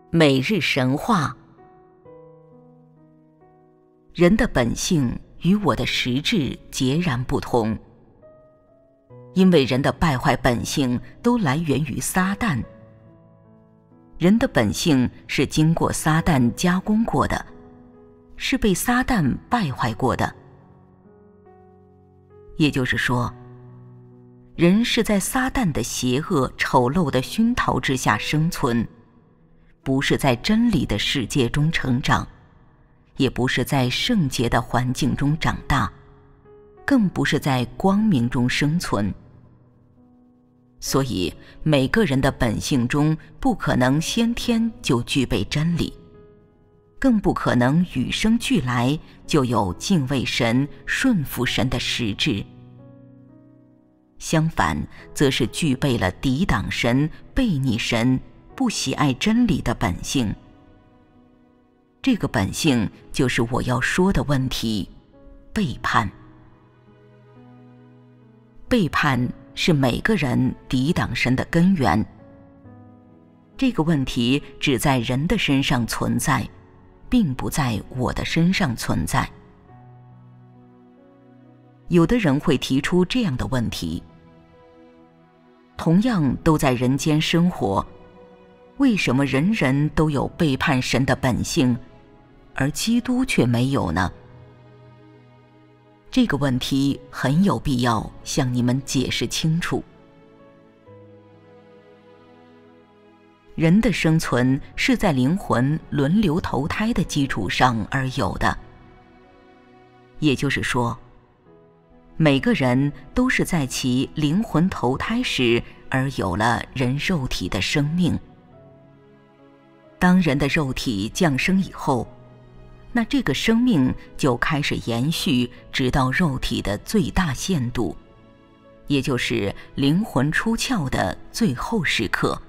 每日神话。人的本性与我的实质截然不同，因为人的败坏本性都来源于撒旦。人的本性是经过撒旦加工过的，是被撒旦败坏过的。也就是说，人是在撒旦的邪恶丑陋的熏陶之下生存，不是在真理的世界中成长，也不是在圣洁的环境中长大，更不是在光明中生存。所以每个人的本性中不可能先天就具备真理，更不可能与生俱来就有敬畏神、顺服神的实质。相反，则是具备了抵挡神、悖逆神、不喜爱真理的本性。这个本性就是我要说的问题：背叛。背叛是每个人抵挡神的根源。这个问题只在人的身上存在，并不在我的身上存在。有的人会提出这样的问题：同样都在人间生活，为什么人人都有背叛神的本性，而基督却没有呢？这个问题很有必要向你们解释清楚。人的生存是在灵魂轮流投胎的基础上而有的，也就是说，每个人都是在其灵魂投胎时而有了人肉体的生命。当人的肉体降生以后，那这个生命就开始延续，直到肉体的最大限度，也就是灵魂出窍的最后时刻。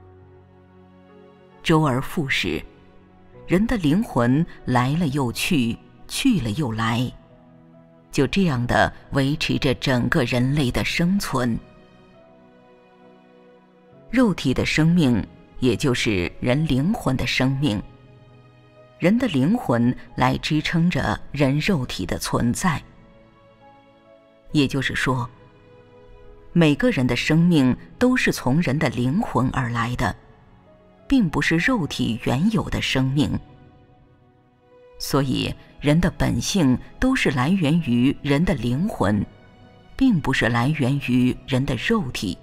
周而复始，人的灵魂来了又去，去了又来，就这样的维持着整个人类的生存。肉体的生命，也就是人灵魂的生命，人的灵魂来支撑着人肉体的存在。也就是说，每个人的生命都是从人的灵魂而来的，并不是肉体原有的生命。所以人的本性都是来源于人的灵魂，并不是来源于人的肉体。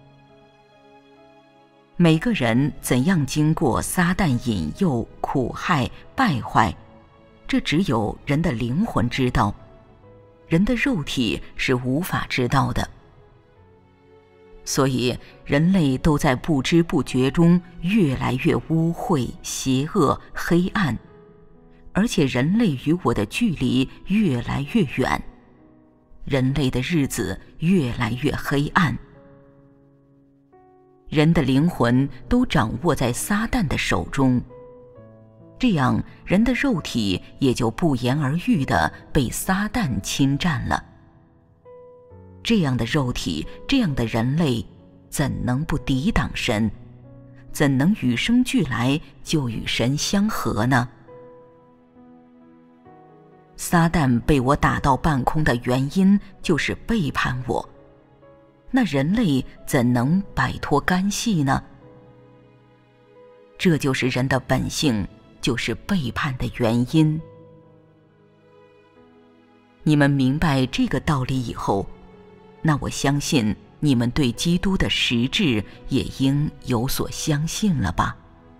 每个人怎样经过撒旦引诱、苦害、败坏，这只有人的灵魂知道，人的肉体是无法知道的。所以人类都在不知不觉中越来越污秽、邪恶、黑暗，而且人类与我的距离越来越远，人类的日子越来越黑暗。人的灵魂都掌握在撒旦的手中，这样人的肉体也就不言而喻地被撒旦侵占了。这样的肉体，这样的人类，怎能不抵挡神？怎能与生俱来就与神相合呢？撒旦被我打到半空的原因就是背叛我，那人类怎能摆脱干系呢？这就是人的本性，就是背叛的原因。你们明白这个道理以后，那我相信你们对基督的实质也应有所相信了吧？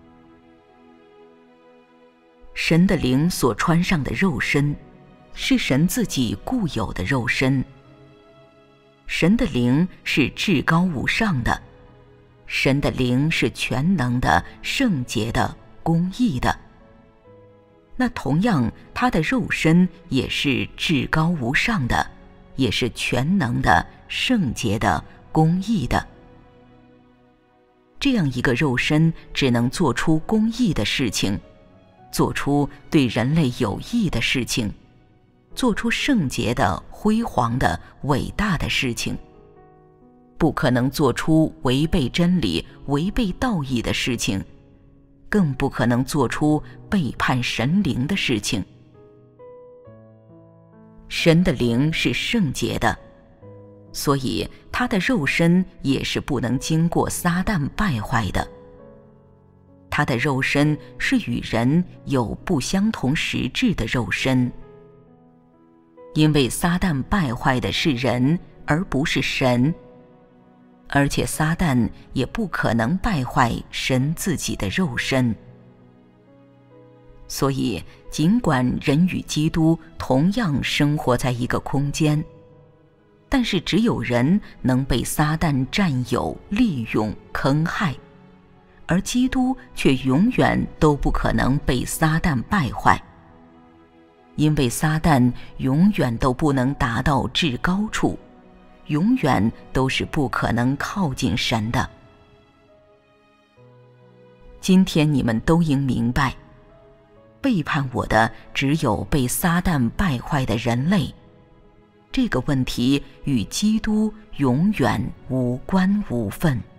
神的灵所穿上的肉身，是神自己固有的肉身。神的灵是至高无上的，神的灵是全能的、圣洁的、公义的。那同样，他的肉身也是至高无上的，也是全能的、圣洁的、公义的。这样一个肉身只能做出公义的事情，做出对人类有益的事情，做出圣洁的、辉煌的、伟大的事情，不可能做出违背真理、违背道义的事情， 更不可能做出背叛神灵的事情。神的灵是圣洁的，所以他的肉身也是不能经过撒旦败坏的。他的肉身是与人有不相同实质的肉身，因为撒旦败坏的是人，而不是神，而且撒旦也不可能败坏神自己的肉身。所以，尽管人与基督同样生活在一个空间，但是只有人能被撒旦占有、利用、坑害，而基督却永远都不可能被撒旦败坏，因为撒旦永远都不能达到至高处，永远都是不可能靠近神的。今天你们都应明白，背叛我的只有被撒旦败坏的人类，这个问题与基督永远无关无分。